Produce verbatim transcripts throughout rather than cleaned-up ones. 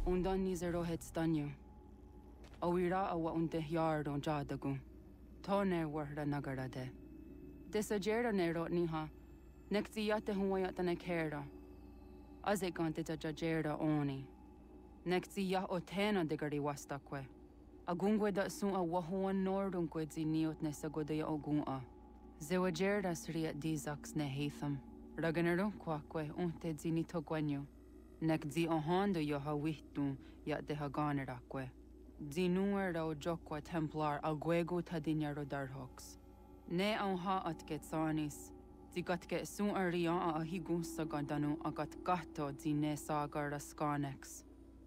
Undan ní ar roihéid stanniu. Ó bhíra a bhha unta heard ón dead agu. Tá néirhhuirtha nagar a de. Dis a déir an éire níha, nectí iata huaíat an céira. As ag gantid a déirda óní. Nectí ia ó téna digarí wastakwe. A gungwe da sun a wahuan nordun gwyd zi niot nes a gwydau o gunga. Zew a déirdas riat dísax ne heitham. Raganarun kwakwe untid zi ni to gwenyu. Nec zi o honda yo ha wihtun ya de ha ganerakwe. Zi nuer o jokwa templar a gwego tadinyaro darhox. Ne an ha at get sanis. Zi gat get sun a rian a higun sa gandanu a gat gato zi ne sagar a skanex.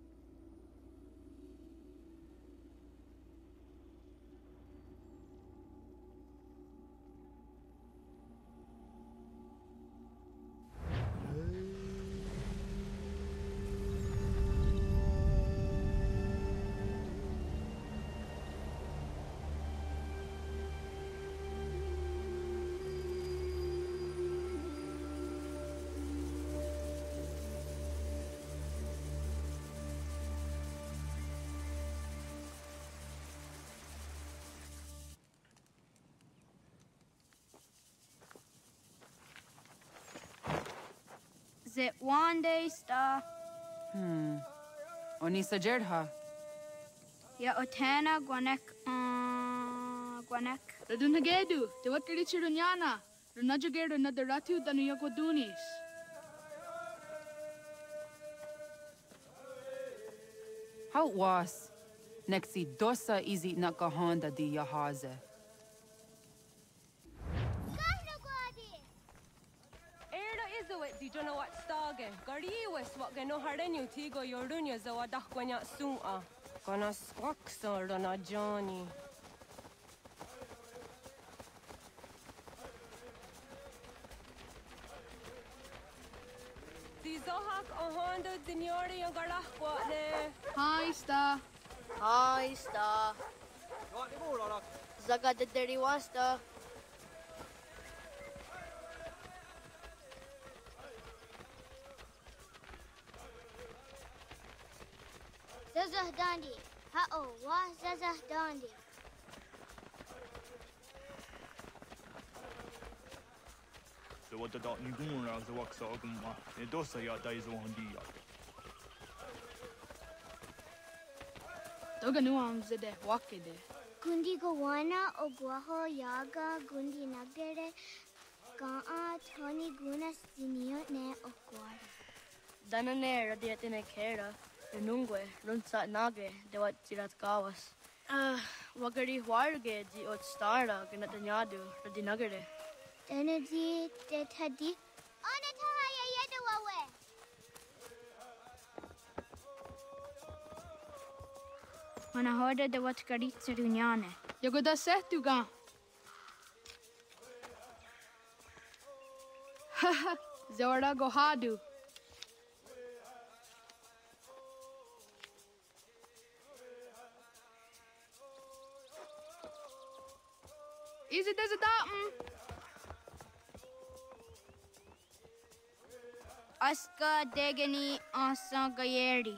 Is it one day star? Hmm. Oni sa ha? Ya otena gwanek uh gwanek. Radun hagedu, te wakari chirunyana. Runajageru na daratu danu yagodunis. How was? Nexi dosa izi nakahanda di yahaze. Di don't know what stage. Gariwes what gano harenu tigo yorunya zawa dakwanya sua. Gana swaksa rana Johnny. Di zohak ahanda dinyori yung garahwa ne. Hi, Sta. Hi, Sta. Zaga de deriwasta. Zazah Dandi. Ha-oh, wa Zazah Dandi. So what the dot ni gun ra the wak sa gumma. Ne dosa ya dai zo handi ya. Toga nuam zede wakide. Gundi Gawana o Guaho Yaga Gundi Nagere Gaa Tony Gunas Dinio ne o Guara. Danane radiatine kera. Nungwe, runsa nage, de wat jirat gawas. Uh, wagari warge di ot stara ganatanyadu, radinagare. Energy de tadi. Ona tahaya yedu wawe. Mana hoda de wat karit sirunyane. Yagoda sehtuga. Haha, Zora gohadu. Is it as a datum? Aska degani asa gayeri.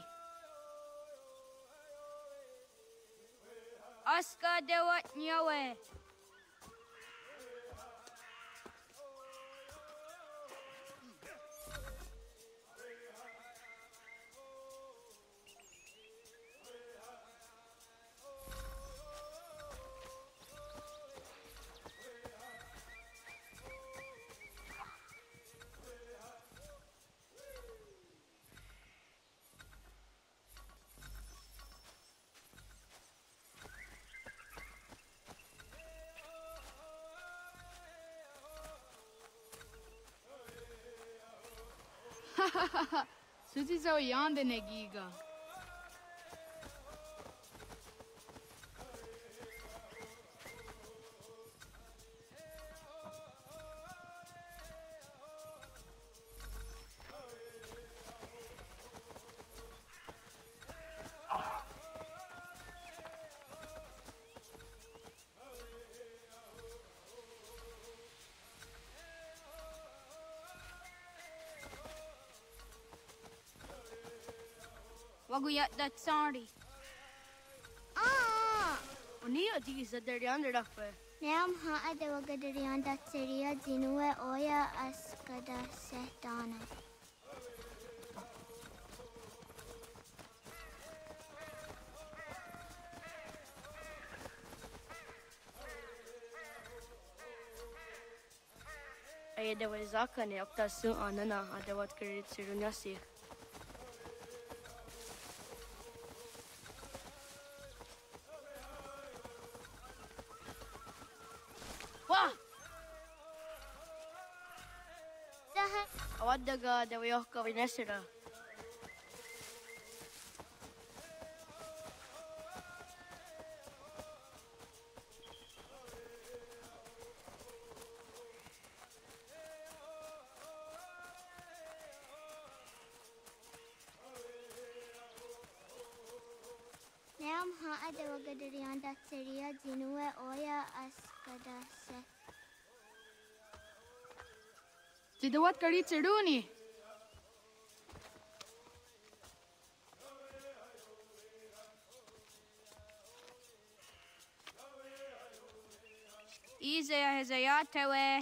Aska dewat nyawe. Suzi zo yande negiga. Waguya that sorry. Ah! Unia di sa deriander dakpe. Neam ha de wagadarian dat seria zinue oya askada setana. Ay de wa zaka ne opta su anana ade wat kredit sirunyasi. Wah! Zaha Awadaga de wa yohka vinesira. Neam ha de wagadarian dat seria zinue oya askada set. Tidawat kari tsiruni. Izaya hezayatewe.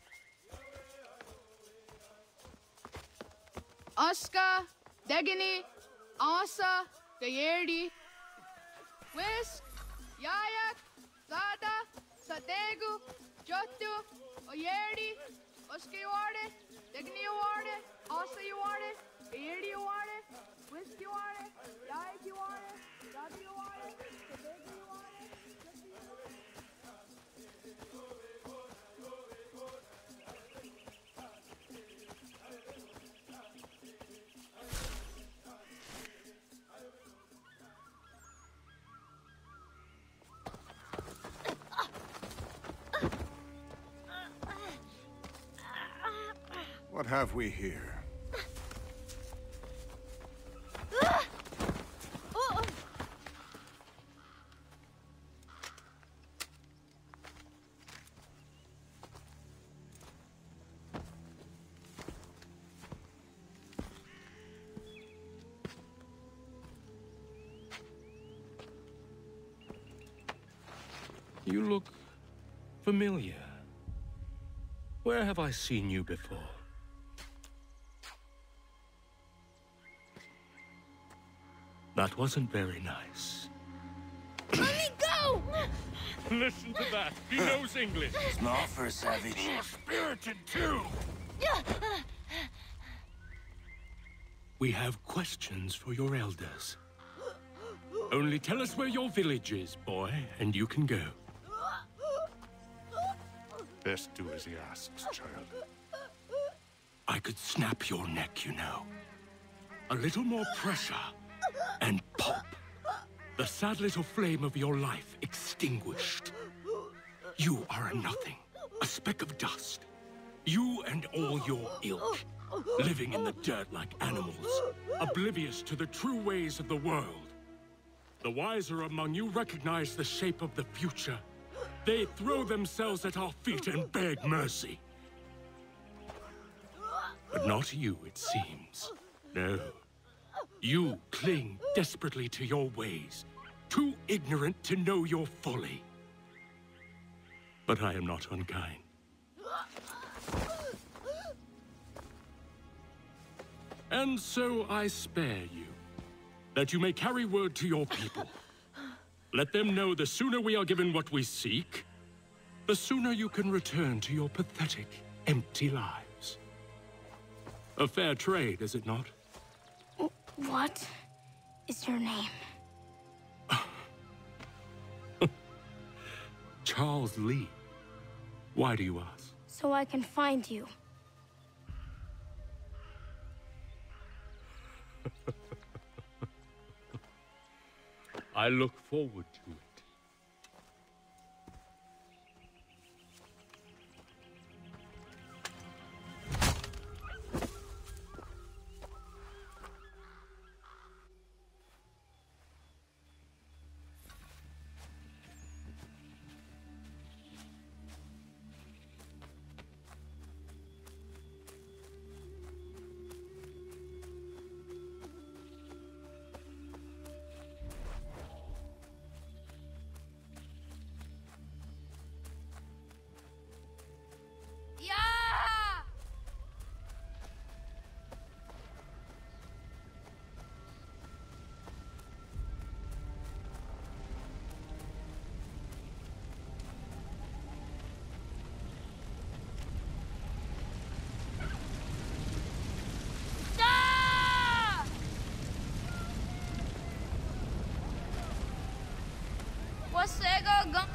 Aska, Degini, Asa, Gayerdi, Whisk, Yayak, Zada, Sategu, Jotu, Oyerdi, Oska Yuarde, Degini Yuarde, Asa Yuarde, Gayerdi Yuarde, Whisk Yuarde, Yayak Yuarde, Zada Yuarde, Sategu Yuarde, Jotu Yuarde. What have we here? You look familiar. Where have I seen you before? That wasn't very nice. Let me go! Listen to that. He knows English. It's not for a savage. You're spirited too. We have questions for your elders. Only tell us where your village is, boy, and you can go. Best do as he asks, child. I could snap your neck, you know. A little more pressure, and pop. The sad little flame of your life extinguished. You are a nothing, a speck of dust. You and all your ilk, living in the dirt like animals, oblivious to the true ways of the world. The wiser among you recognize the shape of the future. They throw themselves at our feet and beg mercy. But not you, it seems. No. You cling desperately to your ways, too ignorant to know your folly. But I am not unkind. And so I spare you, that you may carry word to your people. Let them know the sooner we are given what we seek, the sooner you can return to your pathetic, empty lives. A fair trade, is it not? What is your name? Charles Lee. Why do you ask? So I can find you. I look forward to it. Osega gun.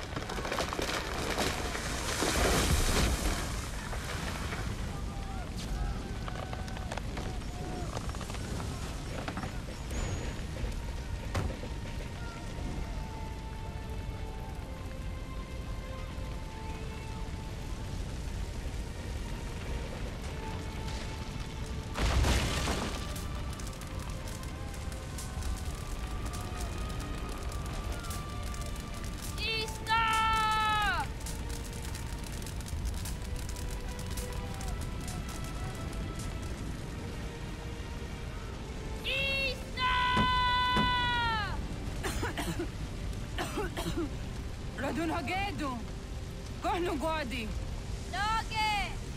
Radun hagedu. Kohnu guadi. Doge.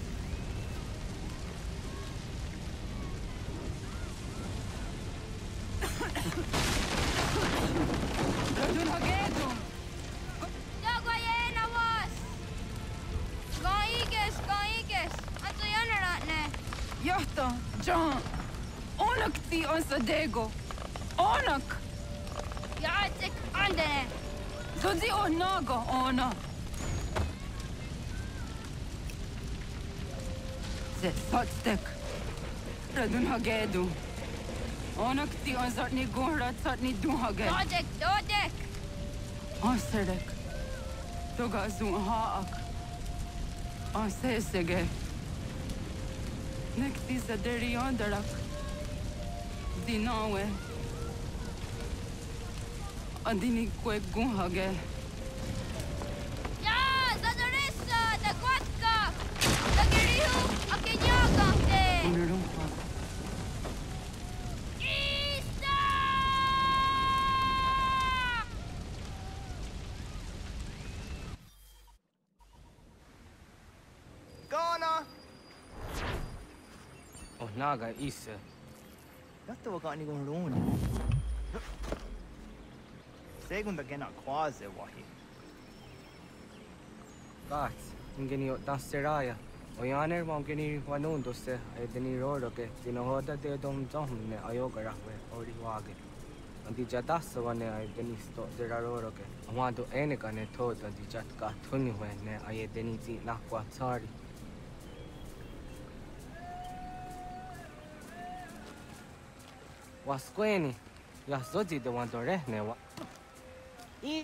Radun hagedu. Dogo yena was. Gaiges, gaiges. Anto yanaratne. Yahta, John. Onak ti on sadego. Onak. Yatik andene. Zodzi onago ona. Ze sotstek. Radun hagedu. Onak ti on zatni gunrat zatni duhage. Dodek, dodek. Aserek. Toga zun haak. Asesege. Nekti saderi ondarak. Dinawe. Adini kwe gunhage. Ya, zadorissa, da guatka. Da girihu, akinyaga te. Unarumpa. Isa! Ghana! Oh, naga isa. Dato wa gani gon roni. Segunda gena quase wahi. Gats, ingeni o danseraya. O yaner mo ingeni wanun dosse ay deni roro ke tinohoda de dom zomne ayoga rahwe ori wage. Andi jadas wane ay deni sto zera roro ke. Amado ene kane thod andi jat ka thuni hwe ne ay deni ti nakwa tsari. Wasqueni, ya zoji de wando rehne wa. E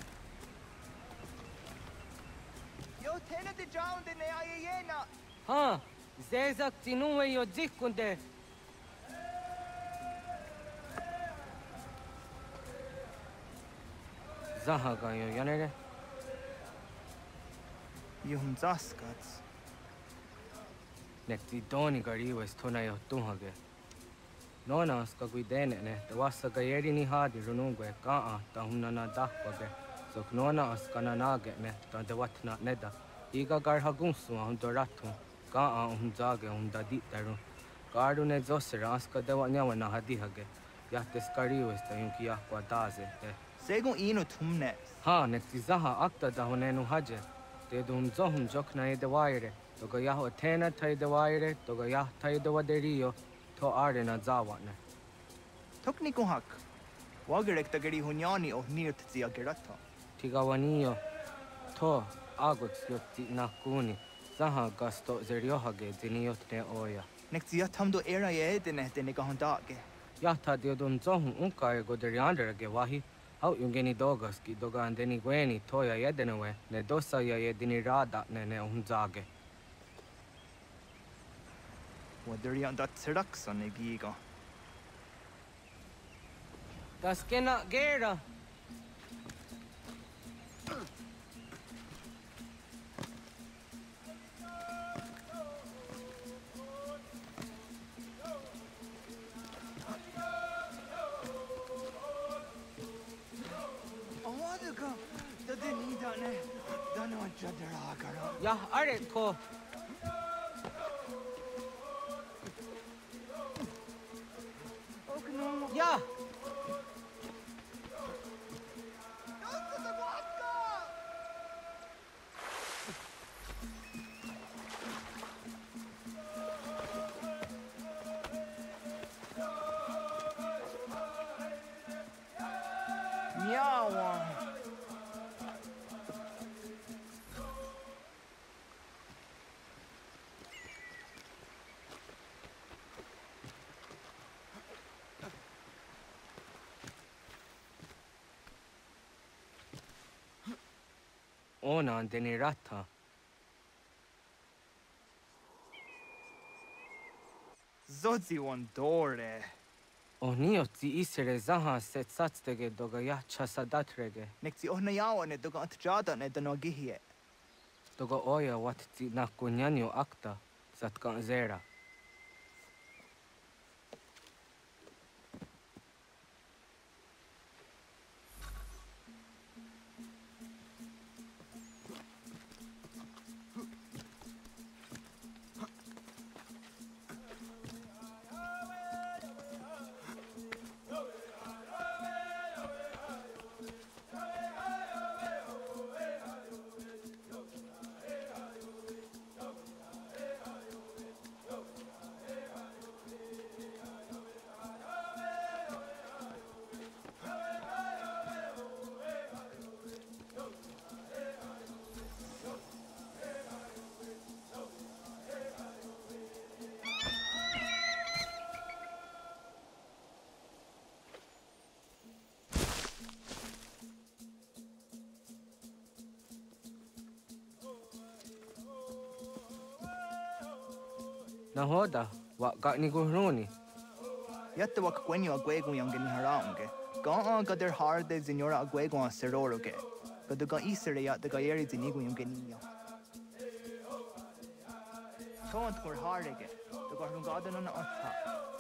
Yo tena de jaun de ne ayena. Ha, zezak tinuwe yo zikunde. Zaha ga yo yanere. Yum zaskats. Nekti doni gari was tona yo tuhage. Nona ska guidene ne, te wasa ga yeri ni hadi runungwe kaa ta hunna na dakpage. So nona askana nage ne, ta de watna neda. Iga gar hagunsu hun doratu. Kaa hun zage hun dadi taru. Garu ne zosera aska de wanyawa na hadi hage. Ya te skari was ta yunki ya kwa daze te. Segun ino tumne. Ha, nekti zaha akta da hunenu haje. Te dum zohum jokna e de waire. Toga yaho tena tai de waire, toga yah tai de waderio. To are na zawane. Tokni kuhak. Wagerek tagari hunyani o nirt zia gerata. Tigawanio. To agots yotti nakuni. Zaha gasto zeriohage ziniotne oya. Nek zia tamdo era ye dene dene gahondage. Yata diodun zohun unka go derianderage wahi. Hau yungeni dogaski doga andeni gweni toya yedenewe. Ne dosa ya yedini rada ne ne unzage. Wadari that sedax on a giga. Das kena gera. Ya are ko. Ya. Miawa. ona deni rata. Zodzi one dore. Oni oti isere zaha set satstege doga ya chasadatrege. Nekti ohna yaone doga antjada ne dano gihie. Doga oya wat ti nakunyanyo akta satkan zera. Nahoda, wa got ni guruni. Yatta wak kwenyo agwego yang gani haraunge. Ga ga der harde zinora agwego a seroroge. Ga de ga isere ya de ga yeri zinigo yang gani ya. Kont kur harege. De ga rung ga na otta.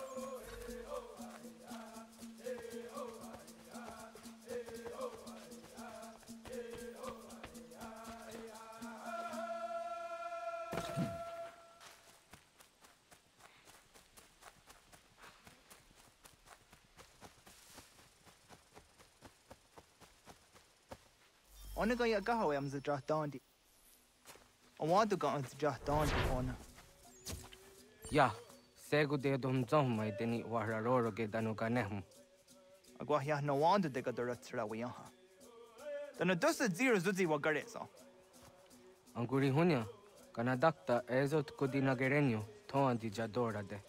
Ona ga ya gaho am za draht dandi. On want to go on draht dandi ona. Ya, segu de dum zom mai deni wararoro ge danu ganehm. Agwa ya no want de ga daratsra wi ya. Dana dosa zero zuzi wa garesa. Anguri hunya, kana dakta ezot kudina gerenyo, toan di jadora de.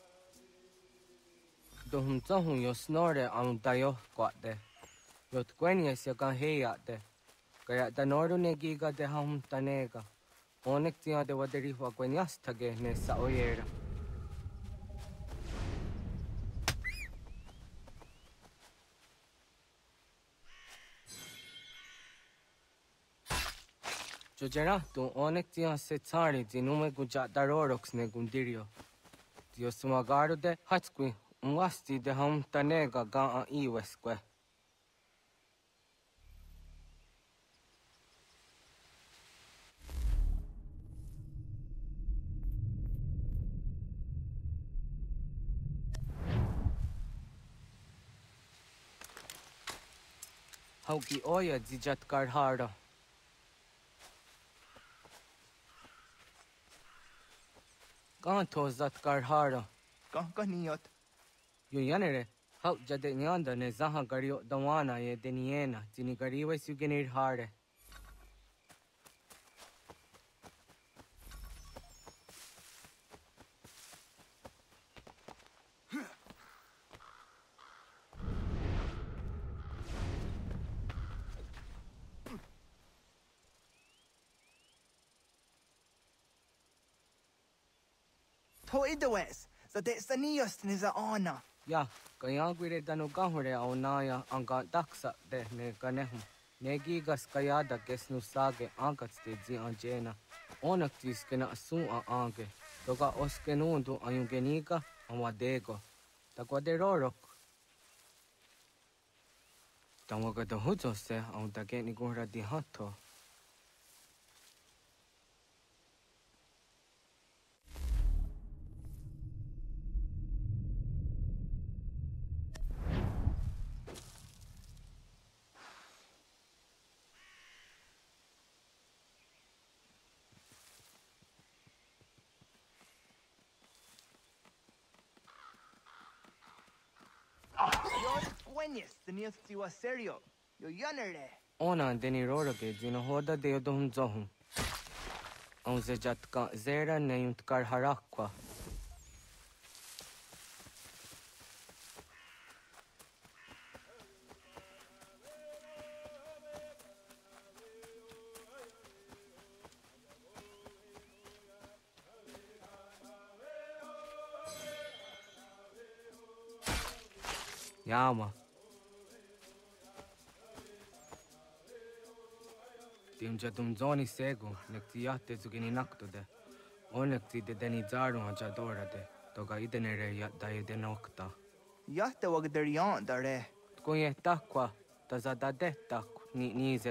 Dohum zahun yo snore am dayo kwate. Yot kwenye se kan heya de. Kaya tanoru ne giga de ham tanega. Onek tia de waderi wa kwenyas tage ne sa oyera. Jojera tu onek tia se tsari zinume guja darorox ne gundirio. Tio sumagaru de hatskwi umwasti de ham tanega ga a iweskwe. Hauki oya zijat karhara. Ganto zat karhara. Ganka niyot. Yo yanere, hauk jade nyanda ne zaha gario dawana ye deniena, zini gariwe sugenir hare. To idawes, za de saniyos ni za ona. Ya, kaya gwire danu gahure au naya anga daksa de ne ganehum. Negi gas kaya da gesnu sage angats de zi anjena. Onak tis kena su a ange. Toga oskenundu ayungeniga awadego. Takwa de rorok. Tawaga da hujo se au da geni gura di hato. Gwenyes, the news tiwa serio. Yo yanere. Ona deni roroge zino hoda de yodum zohum. On se jatka zera ne yunt kar harakwa. Yama. Tim jatum zoni sego, nekti yatte zugini naktude. Onekti de deni zaru haja dorade. Toga idenere yat da ide nokta. Yatte wag der yan dare. Tkunye takwa, tazada de tak ni nize.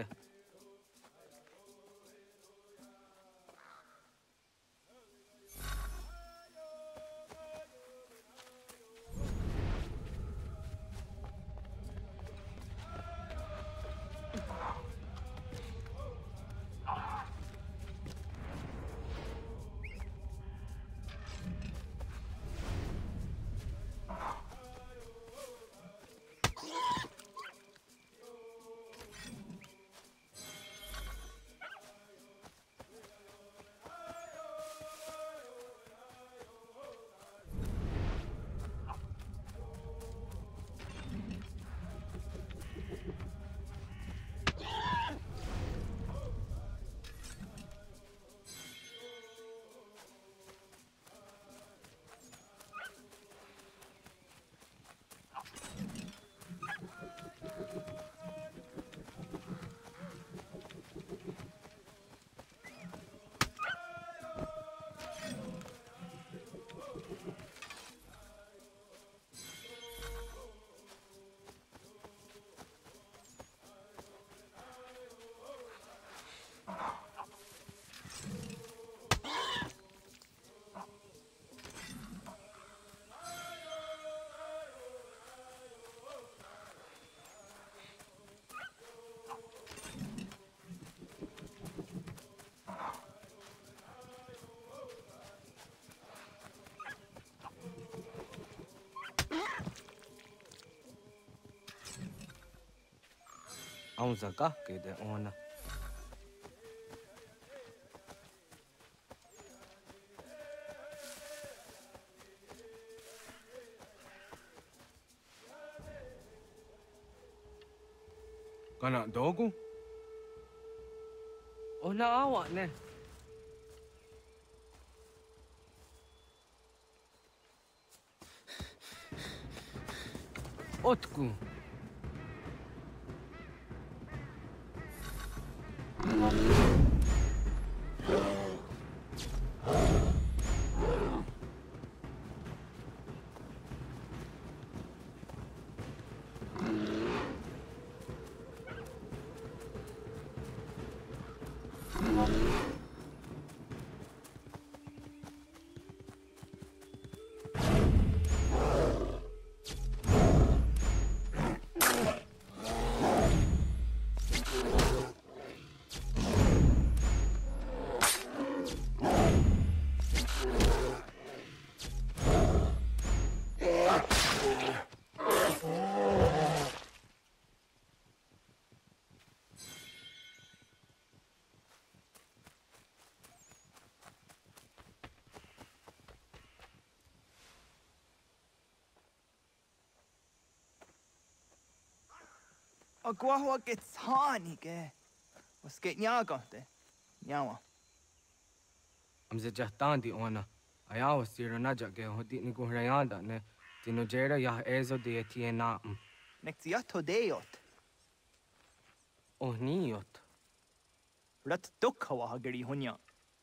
Aun zaga ke de ona. Kana dogu? Ona awa ne. Otku. Agua get tani ke. Was get nyagante. Nyawa. Am ze jahtandi ona. Ayawa sira naja ge hodi ni guhrayanda ne. Tino jera ya ezo de tiena. Nektiato deot. Oh niot. Rat dukhawa hageri hunya.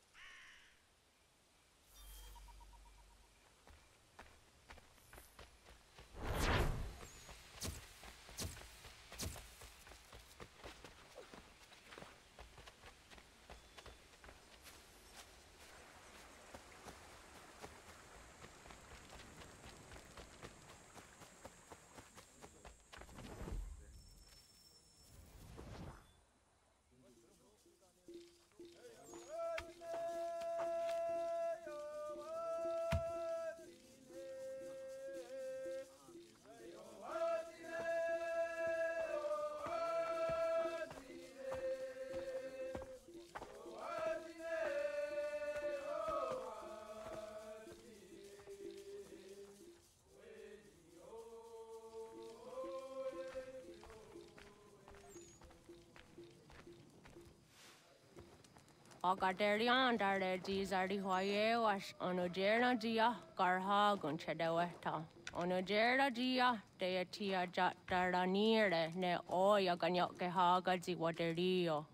Agaderian dare dis are the hoye was on a journey dia garha gun chedaweta. Ono jera dia te tia jatara nire ne oya ganyok ke haga zi waterio.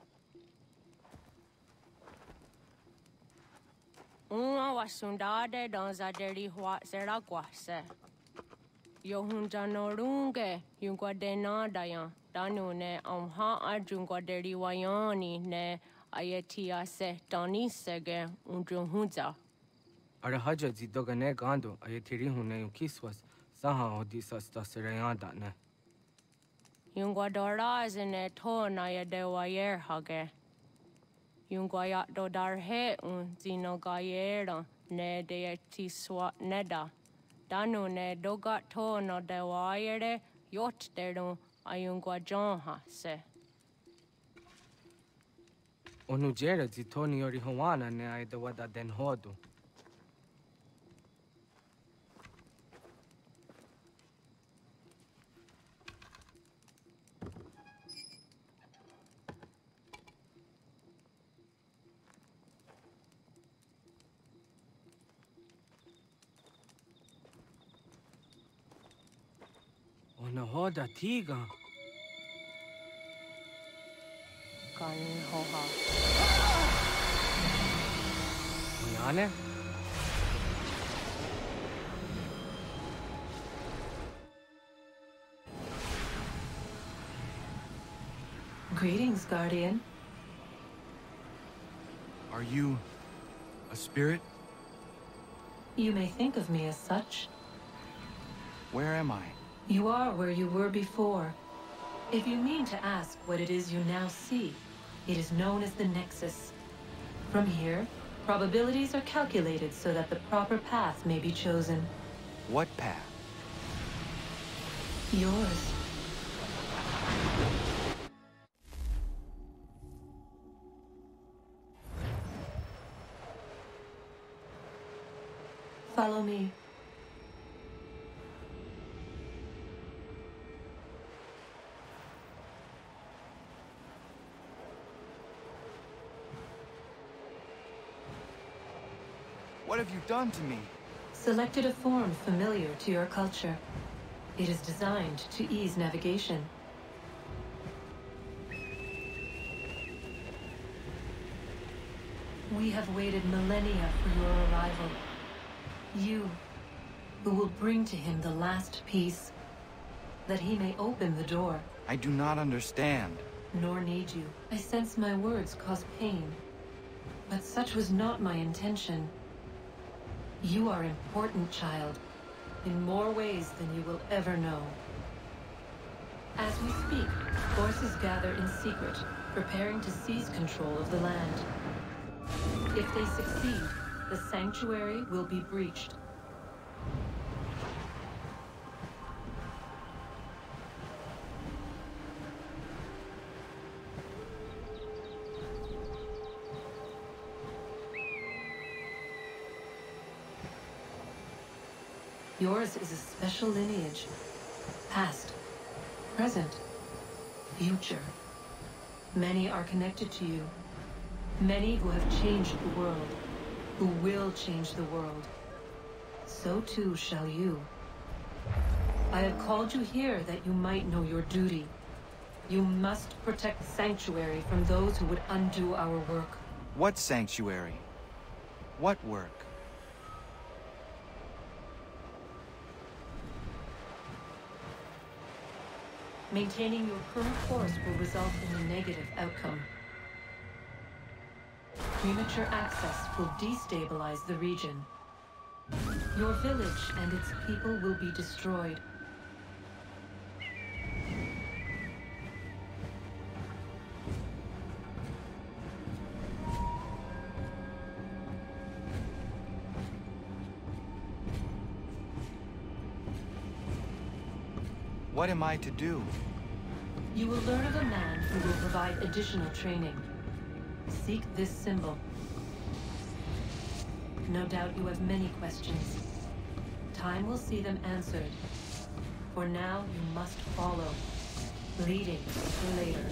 Uma wasundade dans a deri hua sera guase. Yo hunja no runge yungwa de nada yan. Danu ne amha arjungwa deri wayani ne ayetia se tani sege unjun hunja. Ara haja zi dogane gando ayetiri hune yung kiswas saha odisa sta serayanda ne. Yungwa dora zine to na ya de wayer hage. Yungwa ya do dar he un zino gayera ne de tiswa neda. Danu ne doga to no de wayere yot deru ayungwa jonha se. Onu jera zi toni yori hawana ne ay de wada den hodu. Ona hoda tiga. Kan hoha. Oyane? Greetings, Guardian. Are you a spirit? You may think of me as such. Where am I? You are where you were before. If you mean to ask what it is you now see, it is known as the Nexus. From here, probabilities are calculated so that the proper path may be chosen. What path? Yours. Follow me. What have you done to me? Selected a form familiar to your culture. It is designed to ease navigation. We have waited millennia for your arrival. You, who will bring to him the last piece, that he may open the door. I do not understand. Nor need you. I sense my words cause pain. But such was not my intention. You are important, child, in more ways than you will ever know. As we speak, forces gather in secret, preparing to seize control of the land. If they succeed, the sanctuary will be breached. Yours is a special lineage. Past, present, future. Many are connected to you. Many who have changed the world, who will change the world. So too shall you. I have called you here that you might know your duty. You must protect Sanctuary from those who would undo our work. What sanctuary? What work? Maintaining your current course will result in a negative outcome. Premature access will destabilize the region. Your village and its people will be destroyed. What am I to do? You will learn of a man who will provide additional training. Seek this symbol. No doubt you have many questions. Time will see them answered. For now, you must follow, leading for later.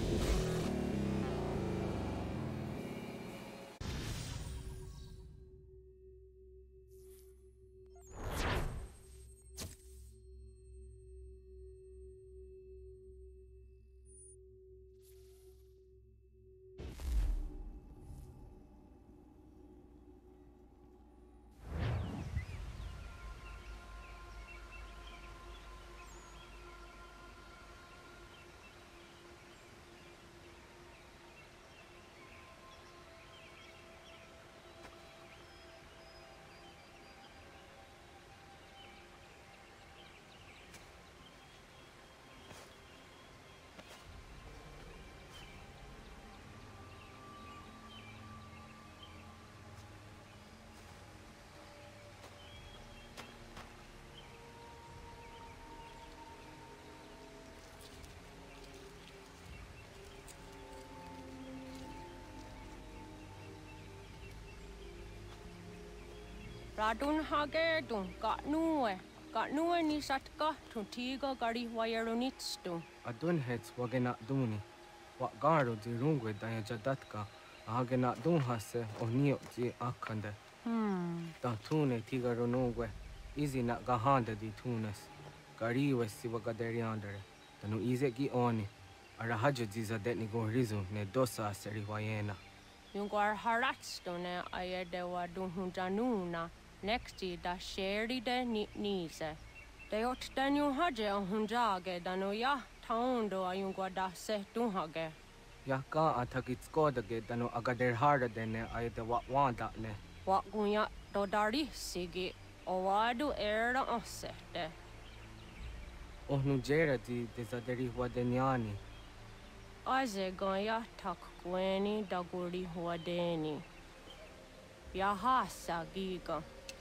Radun hagerdun, got nue. Got nue ni satka, tuntiga gari wayeronitstu. Adun heads wagena duni. What garo di rungwe daya jadatka. Ahagena dun hase o nio di akande. Hmm. Da tune tiga ronungwe. Easy na gahanda di tunes. Gari wesi wagaderiandere. Tanu ize gi oni. Arahaja diza detni go rizu ne dosa seri wayena. Yungar haratstone ayedewa dunhunjanuna. Nexti da sheri de nitnise. De ot danu haje on hunjage danu ya taundo ayungwa da se dunhage. Ya ka atakit skodage danu agader harda dene ayede wa wanda ne. Wa gunya do dari sigi owadu era osete. Ohnu jera di desaderi wadenyani. Aze goya tak gweni daguri huadeni. Ya hasa giga.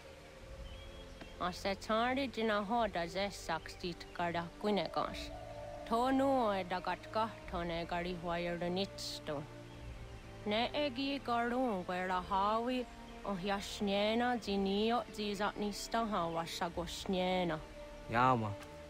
Ase tari jina hoda ze sakstit kada kunekans. Tonu e dagatka tone gari huayernitsto. Ne egi garun gwera hawi o yashnena zinio zizatnista hawa shagoshnena. Yama.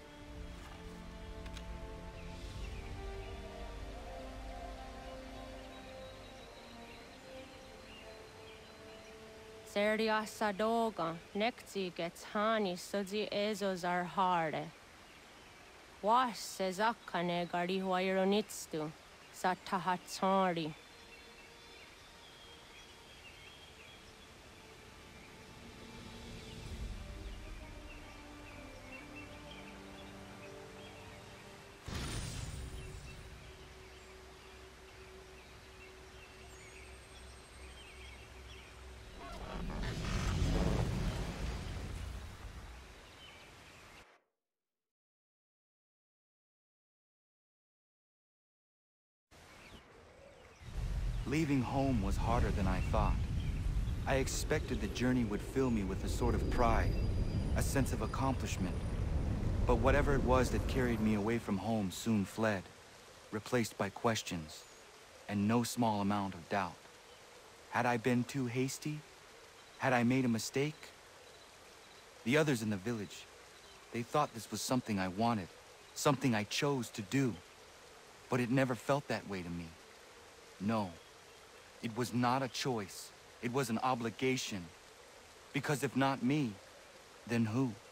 Serdia sadoga, nekti gets hani sudzi ezos are harde. Was sezakane gari huayronitstu, satahatsari. Leaving home was harder than I thought. I expected the journey would fill me with a sort of pride, a sense of accomplishment. But whatever it was that carried me away from home soon fled, replaced by questions, and no small amount of doubt. Had I been too hasty? Had I made a mistake? The others in the village, they thought this was something I wanted, something I chose to do. But it never felt that way to me. No. It was not a choice. It was an obligation. Because if not me, then who?